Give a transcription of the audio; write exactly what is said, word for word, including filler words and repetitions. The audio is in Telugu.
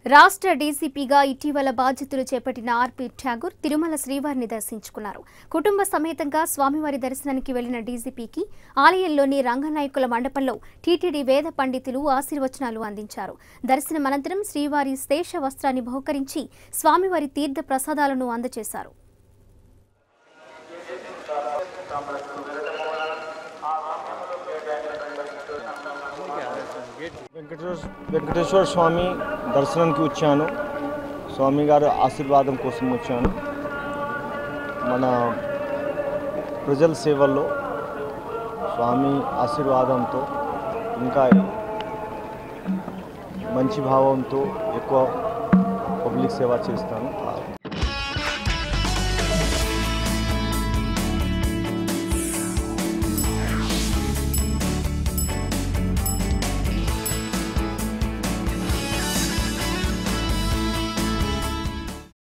రాష్ట్ర డీసీపీగా ఇటీవల బాధ్యతలు చేపట్టిన ఆర్పీ ఠాగూర్ తిరుమల శ్రీవారిని దర్శించుకున్నారు. కుటుంబ సమేతంగా స్వామివారి దర్శనానికి వెళ్లిన డీసీపీకి ఆలయంలోని రంగనాయకుల మండపంలో టీటీడీ వేద పండితులు ఆశీర్వచనాలు అందించారు. దర్శనం అనంతరం శ్రీవారి శేష వస్త్రాన్ని బహుకరించి స్వామివారి తీర్థ ప్రసాదాలను అందజేశారు. వెంకటేశ్వర స్వామి దర్శనానికి వచ్చాను. స్వామి గారి ఆశీర్వాదం కోసం వచ్చాను. మన ప్రజల సేవల్లో స్వామి ఆశీర్వాదంతో ఇంకా మంచి భావంతో ఎక్కువ పబ్లిక్ సేవ చేస్తాను.